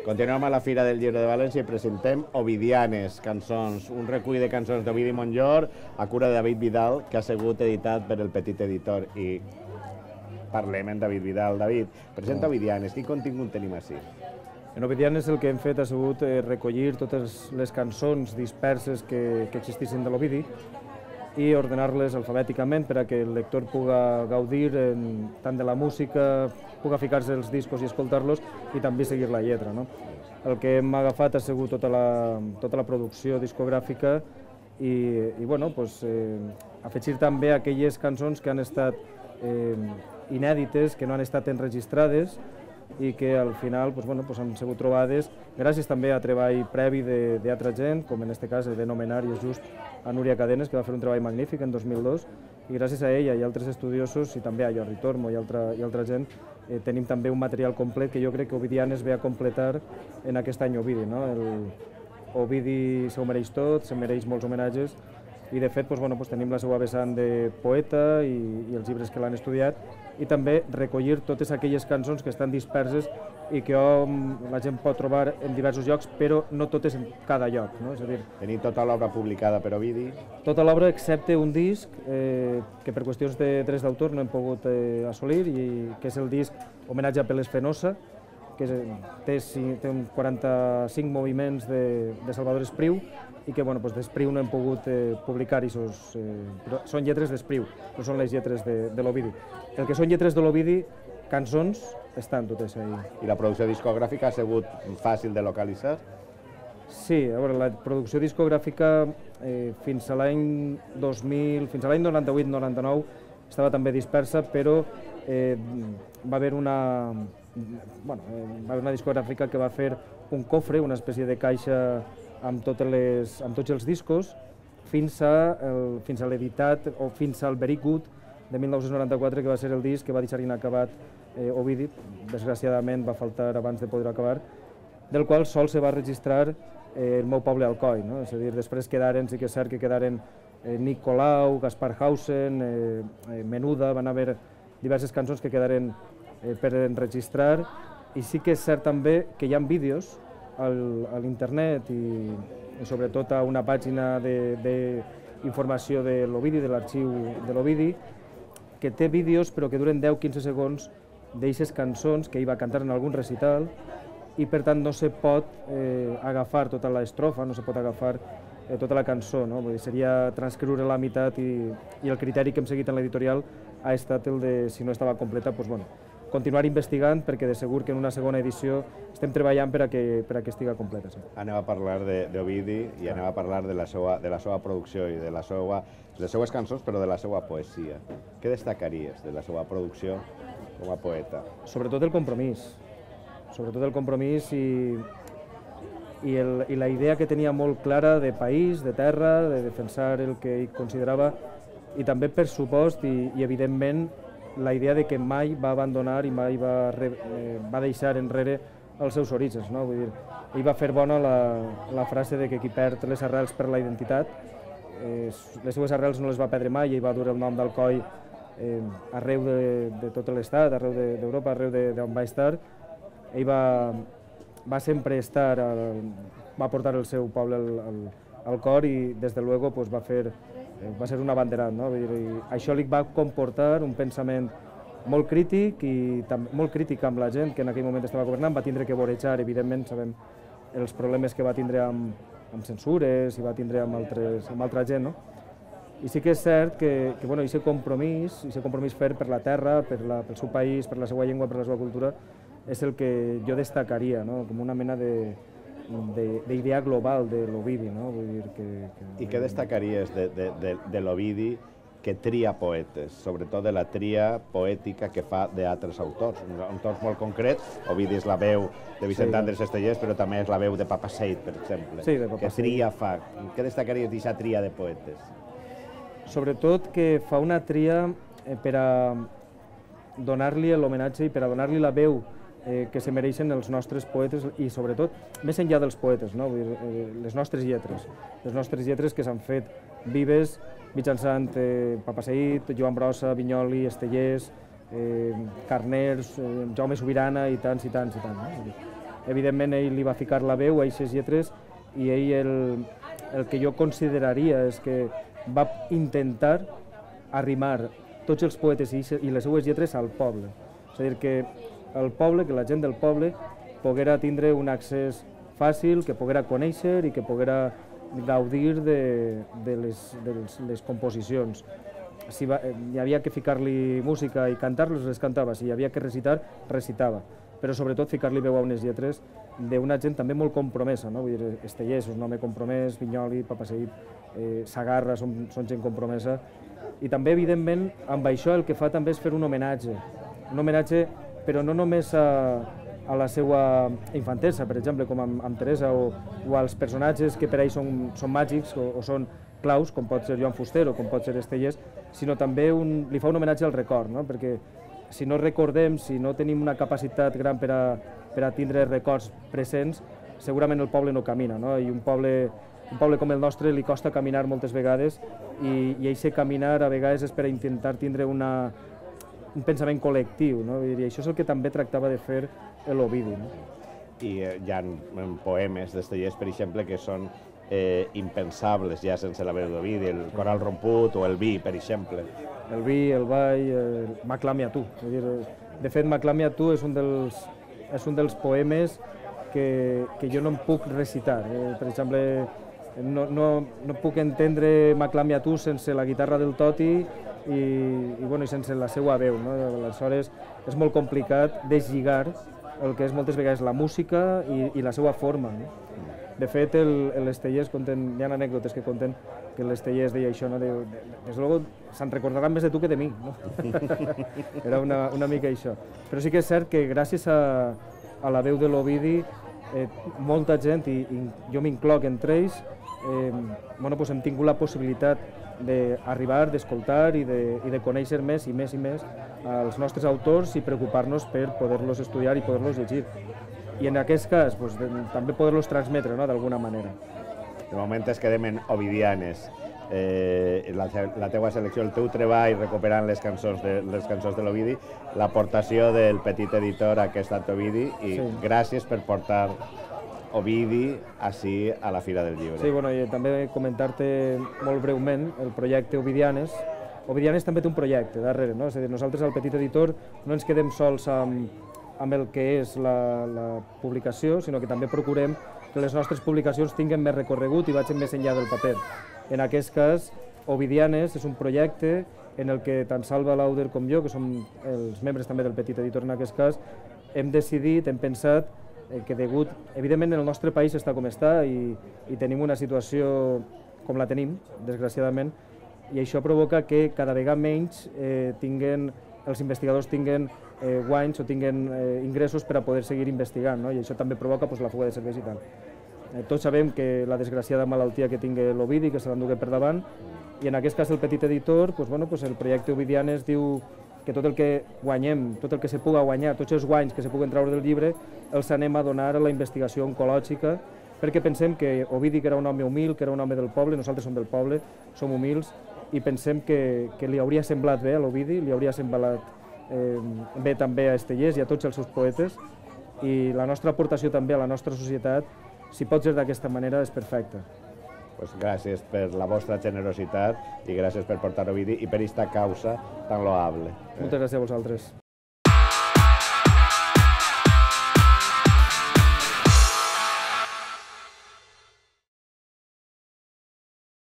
Continuem a la Fira del Llibre de València i presentem Ovidianes, cançons, un recull de cançons d'Ovidi Montllor a cura de David Vidal, que ha sigut editat per el Petit Editor. I parlem amb David Vidal. David, presenta Ovidianes, quin contingut tenim així? En Ovidianes el que hem fet ha sigut recollir totes les cançons disperses que existissin de l'Ovidi i ordenar-les alfabèticament per a que el lector puga gaudir tant de la música, puga ficar-se els discos i escoltar-los i també seguir la lletra. El que hem agafat ha sigut tota la producció discogràfica i afegir també aquelles cançons que han estat inèdites, que no han estat enregistrades i que al final han sigut trobades gràcies també a treball previ d'altra gent, com en aquest cas he d'anomenar i és just a Núria Cadenes, que va fer un treball magnífic en 2002, i gràcies a ella i altres estudiosos, i també a Jordi Tormo i altra gent, tenim també un material complet que jo crec que Ovidianes ve a completar en aquest any Ovidi. Ovidi s'ho mereix tot, se mereix molts homenatges, i de fet tenim la seva vessant de poeta i els llibres que l'han estudiat, i també recollir totes aquelles cançons que estan disperses i que la gent pot trobar en diversos llocs, però no totes en cada lloc. És a dir, tenim tota l'obra publicada per Ovidi? Tota l'obra excepte un disc que per qüestions de drets d'autor no hem pogut assolir, i que és el disc Homenatge a Peles Fenosa, que té 45 moviments de Salvador Espriu, i que d'Espriu no hem pogut publicar-hi, són lletres d'Espriu, no són les lletres de l'Ovidi. El que són lletres de l'Ovidi, cançons, estan totes ahí. I la producció discogràfica ha sigut fàcil de localitzar? Sí, a veure, la producció discogràfica fins a l'any 2000, fins a l'any 98-99 estava també dispersa, però va haver una discogràfica que va fer un cofre, una espècie de caixa amb tots els discos, fins a l'editat o fins al Very Good de 1994, que va ser el disc que va deixar inacabat Ovidi, desgraciadament va faltar abans de poder acabar, del qual sol se va registrar el meu poble Alcoi. És a dir, després quedaren, sí que és cert que quedaren Nick Colau, Gaspar Hausen, Menuda, van haver diverses cançons que quedaren per enregistrar, i sí que és cert també que hi ha vídeos a l'internet i sobretot a una pàgina d'informació de l'Ovidi, de l'arxiu de l'Ovidi, que té vídeos però que duren 10-15 segons d'eixes cançons que ell va cantar en algun recital, i per tant no se pot agafar tota l'estrofa, no se pot agafar tota la cançó. Seria transcriure la meitat, i el criteri que hem seguit en l'editorial ha estat el de, si no estava completa, continuar investigant, perquè de segur que en una segona edició estem treballant per a que estigui completa. Anem a parlar d'Ovidi i anem a parlar de la seva producció i de les seues cançons, però de la seva poesia. Què destacaries de la seva producció com a poeta? Sobretot el compromís. Sobretot el compromís i la idea que tenia molt clara de país, de terra, de defensar el que ell considerava, i també, per supost, i evidentment, la idea de que mai va abandonar i mai va deixar enrere els seus orígens. Vull dir, ell va fer bona la frase de que qui perd les arrels perd la identitat. Les seues arrels no les va perdre mai, ell va dur el nom d'Alcoi arreu de tot l'estat, arreu d'Europa, arreu d'on va estar. Ell va sempre estar, va portar el seu poble al cor, i des de luego va ser un abanderat. Això li va comportar un pensament molt crític, i molt crític amb la gent que en aquell moment estava governant. Va tindre que vorejar, evidentment, sabem els problemes que va tindre amb censures i va tindre amb altra gent. I sí que és cert que aquest compromís fer per la terra, pel seu país, per la seva llengua, per la seva cultura, és el que jo destacaria com una mena d'idea global de l'Ovidi. I què destacaries de l'Ovidi que tria poetes, sobretot de la tria poètica que fa d'altres autors? Autors molt concrets, Ovidi és la veu de Vicent Andrés Estellés, però també és la veu de Papaseit, per exemple. Que tria fa. Què destacaries d'aquesta tria de poetes? Sobretot que fa una tria per a donar-li l'homenatge i per a donar-li la veu que se mereixen els nostres poetes, i sobretot, més enllà dels poetes, les nostres lletres que s'han fet vives mitjançant Papaseit, Joan Brossa, Vinyoli, Estellés, Carners, Jaume Subirana i tants i tants. evidentment ell li va ficar la veu a aquestes lletres i ell el que jo consideraria és que va intentar arrimar tots els poetes i les seues lletres al poble. És a dir, que el poble, que la gent del poble poguera tindre un accés fàcil, que poguera conèixer i que poguera gaudir de les composicions. Si hi havia que ficar-li música i cantar-les, les cantava. Si hi havia que recitar, recitava. Però sobretot ficar-li veu a unes lletres d'una gent també molt compromesa, no? Vull dir, Estellers és un home compromès, Vinyoli, Papaseït, Sagarra són gent compromesa. I també, evidentment, amb això el que fa també és fer un homenatge, però no només a la seva infantesa, per exemple, com amb Teresa, o als personatges que per ell són màgics o són claus, com pot ser Joan Fuster o com pot ser Estellers, sinó també li fa un homenatge al record, no? Perquè si no recordem, si no tenim una capacitat gran per a tindre records presents, segurament el poble no camina, no? I un poble com el nostre li costa caminar moltes vegades i aquest caminar a vegades és per a intentar tindre un pensament col·lectiu, no? I això és el que també tractava de fer l'Ovidi. No? I hi ha poemes d'Estellers, per exemple, que són impensables ja sense la veu d'Ovidi, el Coral romput o el vi, per exemple. El vi, el ball, M'aclami a tu. De fet, M'aclami a tu és un dels poemes que jo no em puc recitar. Per exemple, no puc entendre M'aclami a tu sense la guitarra del Toti i sense la seva veu. Aleshores, és molt complicat deslligar el que és moltes vegades la música i la seva forma. De fet, l'Estellers, hi ha anècdotes que conten que l'Estellers deia això, des de luego se'n recordaran més de tu que de mi. Era una mica això. Però sí que és cert que gràcies a la veu de l'Ovidi, molta gent, i jo m'incloc entre ells, hem tingut la possibilitat d'arribar, d'escoltar i de conèixer més i més els nostres autors i preocupar-nos per poder-los estudiar i poder-los llegir. I en aquest cas també poder-los transmetre d'alguna manera. De moment es quedem en Ovidianes. La teua selecció, el teu treball recuperant les cançons de l'Ovidi, l'aportació del petit editor a aquest Ovidi i gràcies per portar Ovidi ací a la Fira del Llibre. Sí, i també comentar-te molt breument el projecte Ovidianes. Ovidianes també té un projecte darrere, no? És a dir, nosaltres al petit editor no ens quedem sols amb el que és la publicació, sinó que també procurem que les nostres publicacions tinguin més recorregut i vagin més enllà del paper. En aquest cas, Ovidianes és un projecte en el que tant Salva Lauder com jo, que som els membres també del petit editor en aquest cas, hem decidit, hem pensat que evidentment el nostre país està com està i tenim una situació com la tenim, desgraciadament, i això provoca que cada vegada menys els investigadors tinguen guanys o tinguen ingressos per a poder seguir investigant, i això també provoca la fuga de cervells i tal. Tots sabem que la desgraciada malaltia que tingui l'Ovidi, que se l'endugué per davant, i en aquest cas el petit editor, el projecte Ovidianes diu que tot el que guanyem, tot el que se puga guanyar, tots els guanys que se puguen treure del llibre, els anem a donar a la investigació oncològica, perquè pensem que Ovidi, que era un home humil, que era un home del poble, nosaltres som del poble, som humils, i pensem que li hauria semblat bé a l'Ovidi, li hauria semblat bé també a Estellers i a tots els seus poetes, i la nostra aportació també a la nostra societat, si pot ser d'aquesta manera, és perfecta. Gràcies per la vostra generositat i gràcies per portar Ovidi i per aquesta causa tan loable. Moltes gràcies a vosaltres.